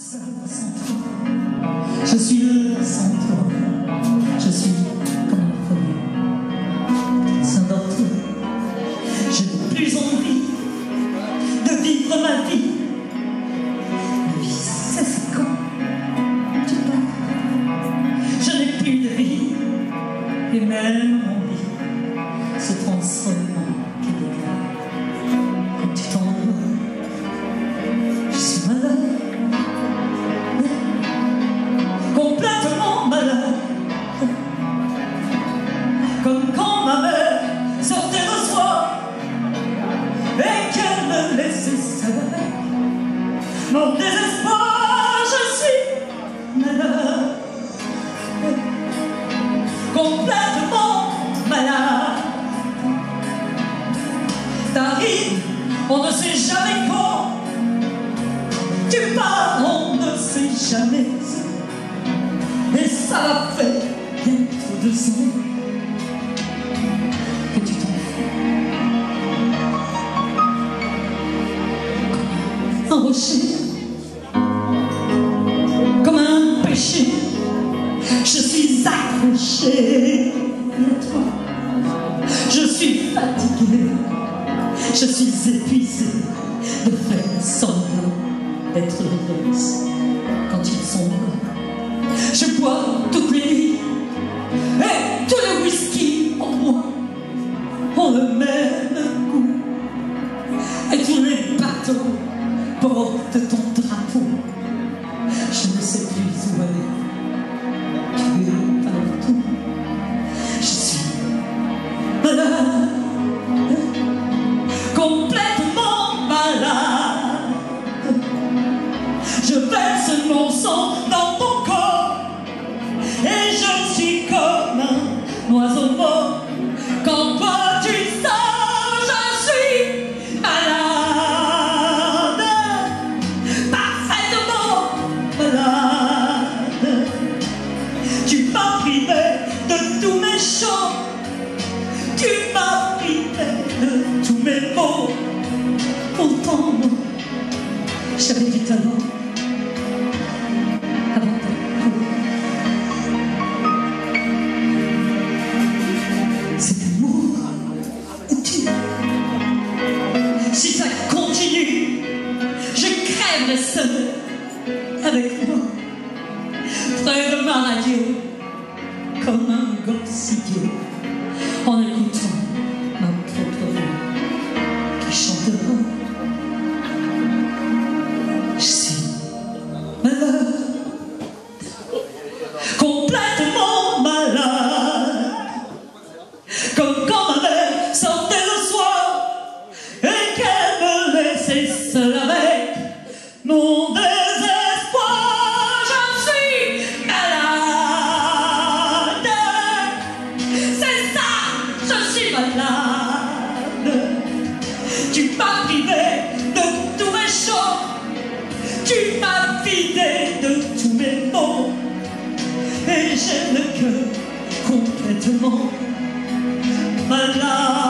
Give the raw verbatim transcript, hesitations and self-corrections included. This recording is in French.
seul sans toi, je suis heureux sans toi, je suis comme un folie. Sans toi, je n'ai plus envie de vivre ma vie. Ma vie cesse quand tu pars. Je n'ai plus de vie, et même mon lit se transforme en québec. Quand tu t'en vas, je suis malade, complètement malade, comme quand ma mère sortait le soir et qu'elle me laissait seule. Mon désespoir, je suis malade, complètement malade. T'arrives, on ne sait jamais quand. Tu pars, on ne sait jamais. Et ça va faire bientôt deux ans que tu t'en vas. Un rocher, comme un péché, je suis accroché à toi. Je suis fatigué, je suis épuisé de faire semblant d'être heureuse quand ils sont là. Je bois toutes les nuits et tout le whisky en moi ont le même goût. Et tous les bateaux portent ton drapeau. Je ne sais plus où aller. Tu es partout. Je suis malade, complètement malade. Je verse mon sang dans ton corps et je suis comme un oiseau mort. Quand toi tu sors, je suis malade, parfaitement malade. Tu m'as privé de tous mes chants, tu m'as privé de tous mes mots. Pourtant, moi, j'avais du talent avant ta peau. Cet amour est dur. Si ça continue, je crèverai seul avec moi, près de ma radio, comme un gosse idiot, en écoutant ma propre voix qui chantera. Je suis malade, complètement malade, comme quand ma mère sortait le soir et qu'elle me laissait seule avec mon désespoir. Je suis malade, c'est ça, je suis malade. Tu m'as privé de tous mes chants, tu m'as vidé de tous mes mots, et j'ai le cœur complètement malade.